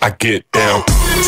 I get down.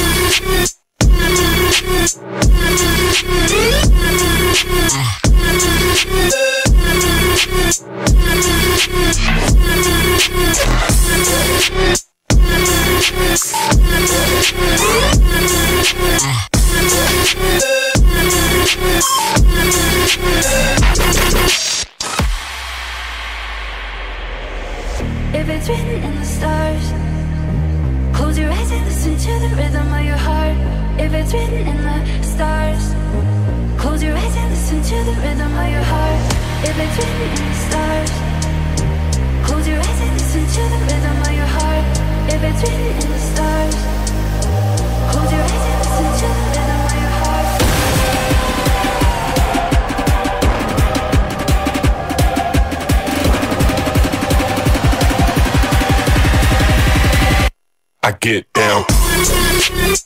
If it's written in the stars, close your eyes and listen to the rhythm of your heart. If it's written in the stars, close your eyes and listen to the rhythm of your heart. If it's written in the stars, close your eyes and listen to the rhythm of your heart. If it's written in the stars, close your eyes and listen to the rhythm of your heart. I get down.